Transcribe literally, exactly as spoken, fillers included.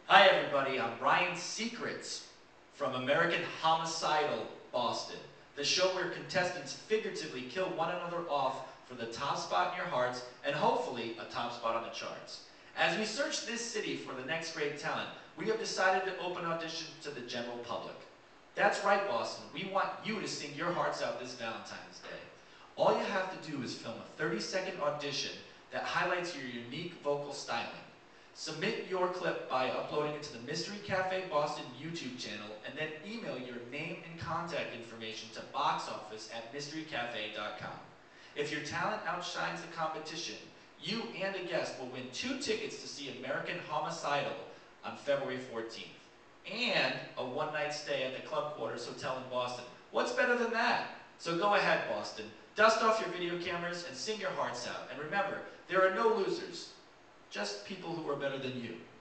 Hi everybody, I'm Ryan Secrets from American Homicidal, Boston, the show where contestants figuratively kill one another off for the top spot in your hearts and hopefully a top spot on the charts. As we search this city for the next great talent, we have decided to open auditions to the general public. That's right, Boston, we want you to sing your hearts out this Valentine's Day. All you have to do is film a thirty second audition that highlights your unique vocal styling. Submit your clip by uploading it to the Mystery Cafe Boston YouTube channel and then email your name and contact information to boxoffice at mystery cafe dot com. If your talent outshines the competition, you and a guest will win two tickets to see American Homicidal on February fourteenth and a one-night stay at the Club Quarters Hotel in Boston. What's better than that? So go ahead, Boston. Dust off your video cameras and sing your hearts out. And remember, there are no losers. Just people who are better than you.